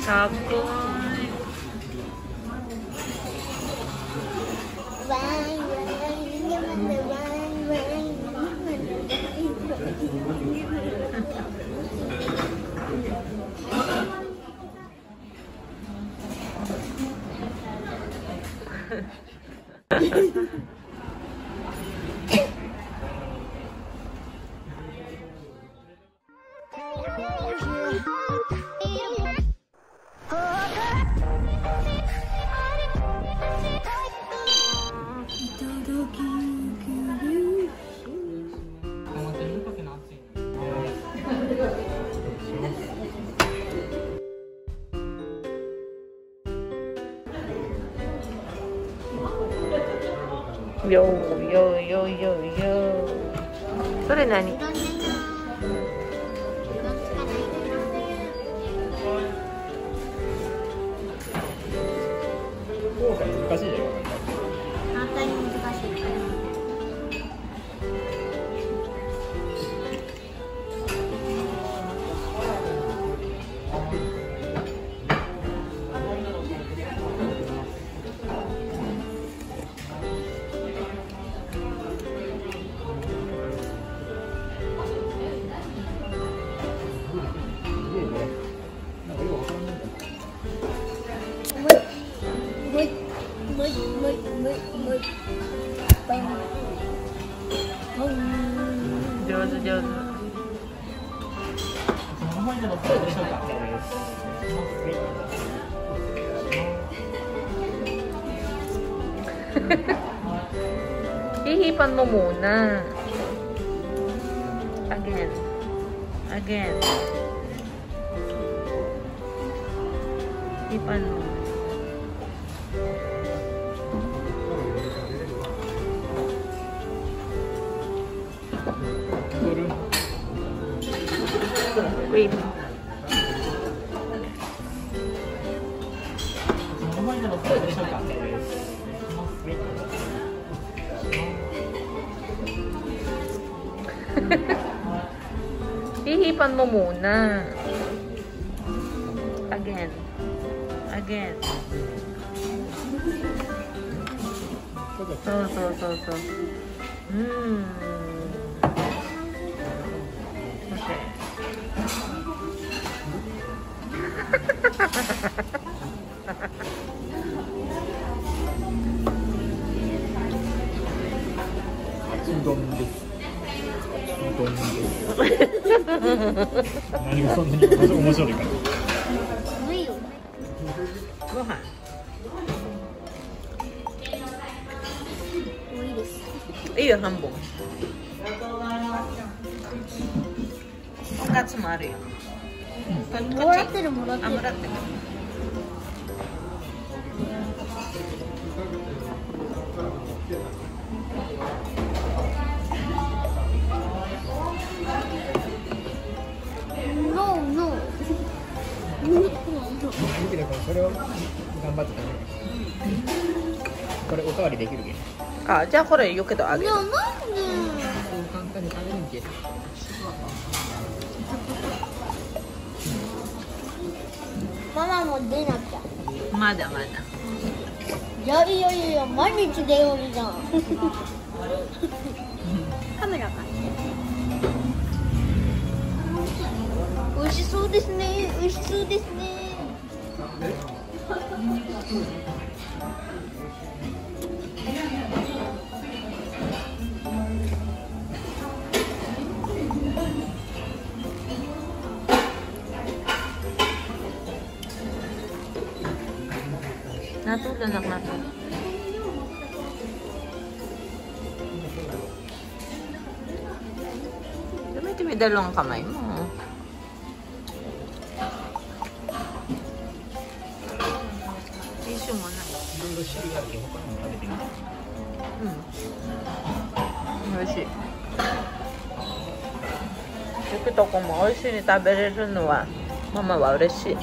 かっこいい。よーよーよーよーよー。それ何？ 難しいじゃん。 反対に難しい。 上手上手。Hihipan mo muna. Again. Again. Hipan mo. Wait. Hihipan mo muna. Again. Again. So. Okay. 何がそんなに面白いか。 ご飯。いいよ、半分。おかつもあるよ。 もらってるもらってる。 あ、もらってる。 それを頑張って食べる。これおかわりできるけど。 あ、じゃあこれよけどあげる。 いや、なんでそう簡単に食べるんけ。 ママも出なきゃ。 まだまだ。 いや、毎日出よるじゃん。カメラが。美味しそうですね。美味しそうですね。 Natulog anak natin. Gamitin mo yung dalawang kamay mo. Tissue mo na. Oishii. ゆきとこも美味しいに食べれるのはママは嬉しい。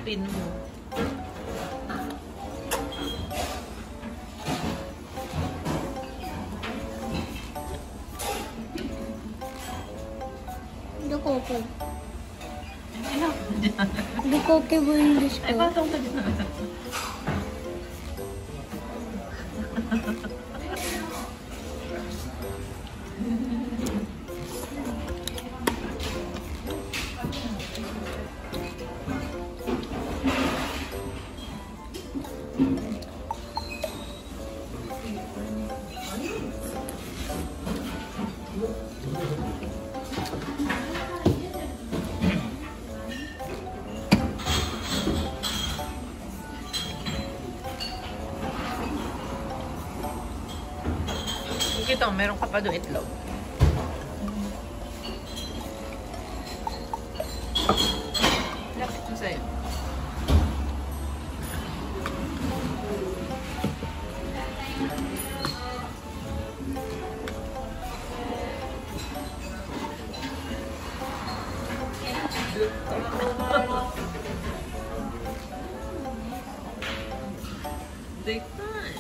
pin mo. Dukoke. Dukoke mo English ko. Ay, pasok ka dyan. Ito, meron ka pa doon itlog. Lapit mo sa'yo. Take time.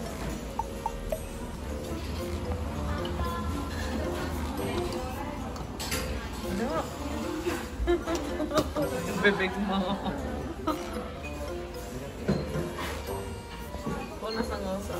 Bebek mo. Wala sa ngosa.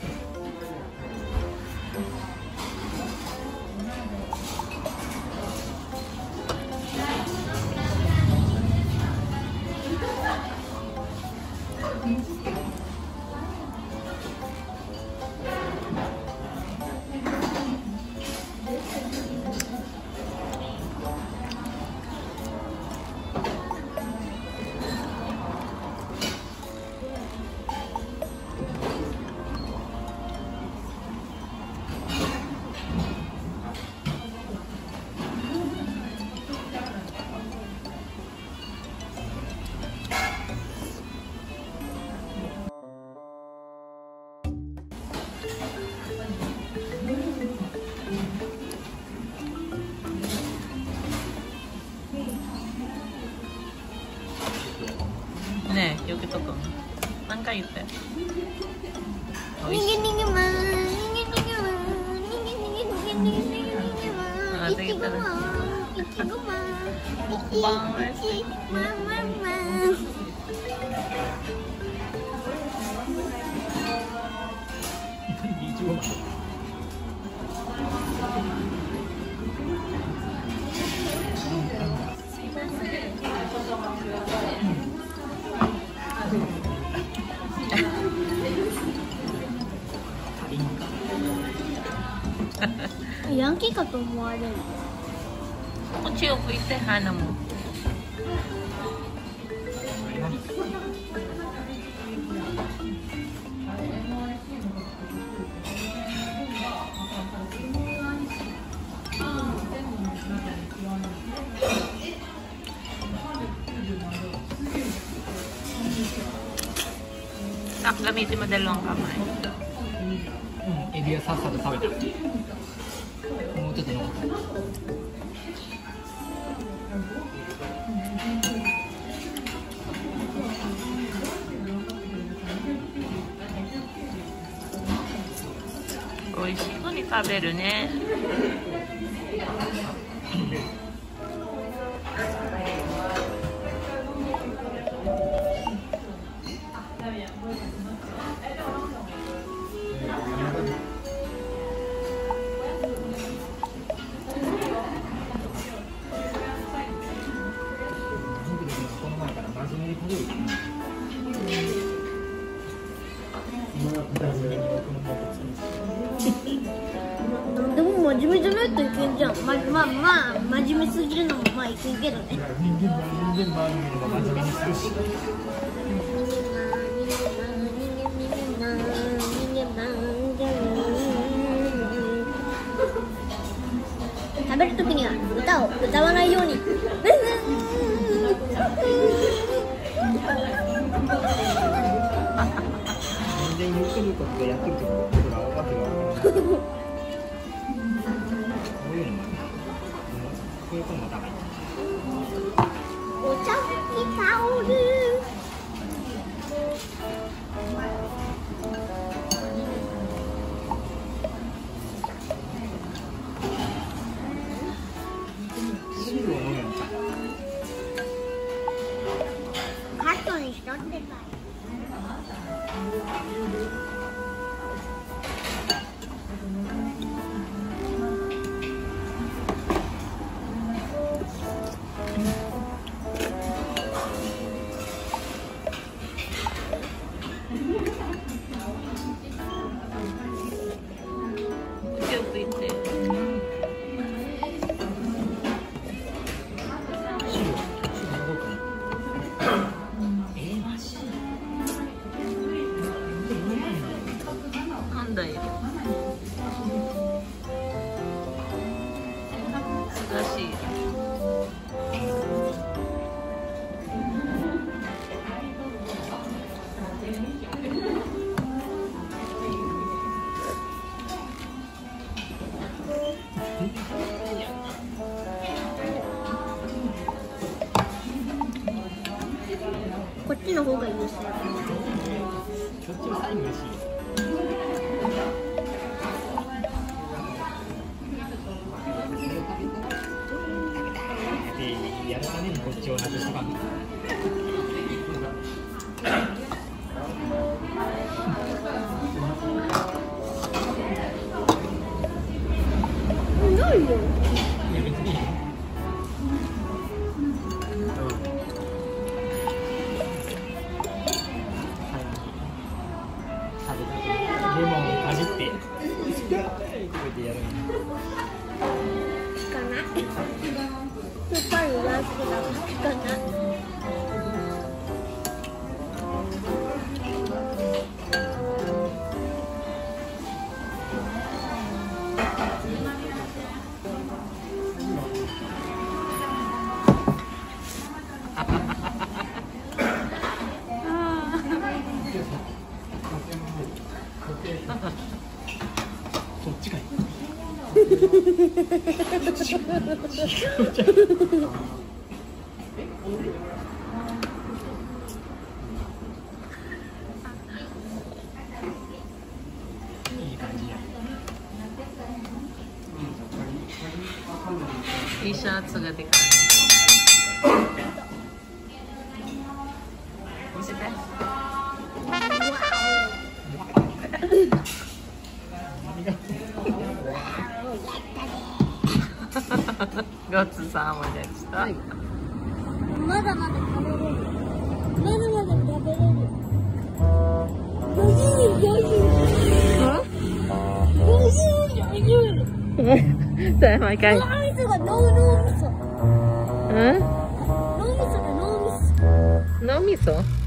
ねえ、よけとくん。何回言って。 にぎにぎまー、にぎにぎまー、にぎにぎにぎにぎにぎまー、いちごまー、いちごまー、いちまままー。 いちごまで。 ヤンキーかと思われる。 こっちを向いて、鼻も。あ、gamitin mo dalawang kamay. エビはさっさと食べた。もうちょっと残った。 美味しそうに食べるね。 でも真面目じゃないといけんじゃん。まあ真面目すぎるのもまあいけんけどね。 人間周りの真面目にするし。 食べるときには歌を歌わないように。 全然言ってることとやってることがわけがわからない。こういうのもある。こういうこともダメ。 お茶拭きタオル。 手をついて。なんだよ。難しい。 こっちの方がいいですよ。 そっちのサイン嬉しい。で、やるためにこっちを外したかった。 ないよ。 いや別にいいよ。レモンをかじって、こうやってやる。 かな。やっぱり大好きなのかな。 そっちかい。いい感じや。 T シャツがでかい。見せて。ごちそうさまでした。 まだまだ食べれる。まだまだ食べれる。 さあ、毎回。 脳みそが脳みそ。 うん？ 脳みそが脳みそ。 脳みそ？